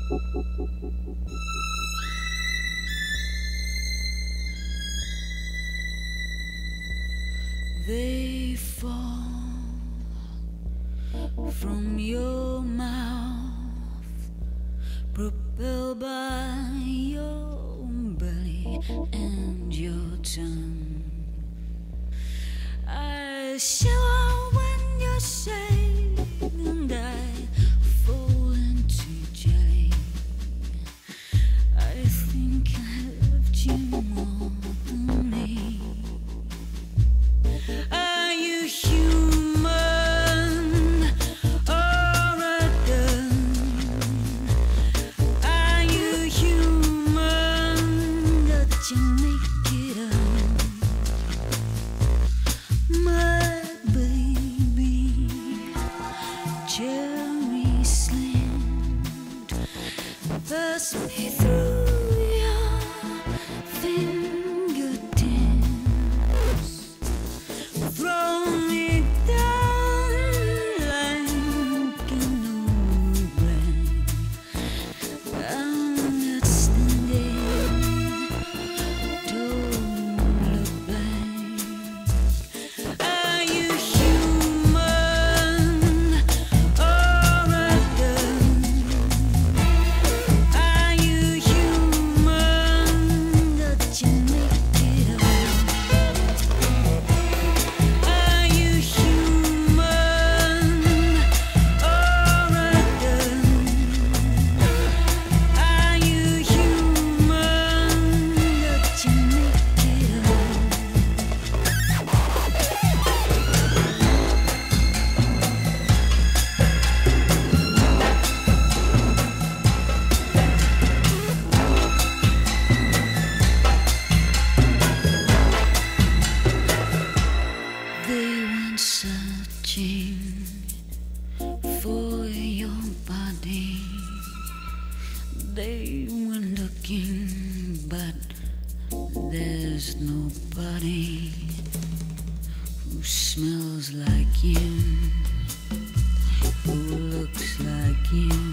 They fall from your mouth, propelled by your belly and your tongue. I shiver when you say, and I fall into jelly. I think I loved you more than me. Are you human or a gun? Are you human or did you make it up? My baby, cherry slant, pass me through your fingertips. Throw me down like an old blank. I'm not standing, don't look back. Are you human or a gun? Are you human or did you make it up? They went searching for your body. They went looking, but there's nobody who smells like you, who looks like you.